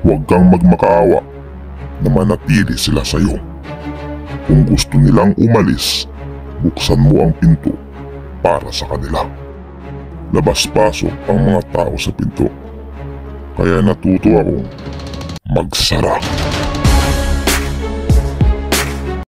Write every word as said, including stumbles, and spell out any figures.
Huwag kang magmakaawa na manatili sila sa'yo. Kung gusto nilang umalis, buksan mo ang pinto para sa kanila. Labas-pasok ang mga tao sa pinto, kaya natuto akong magsara.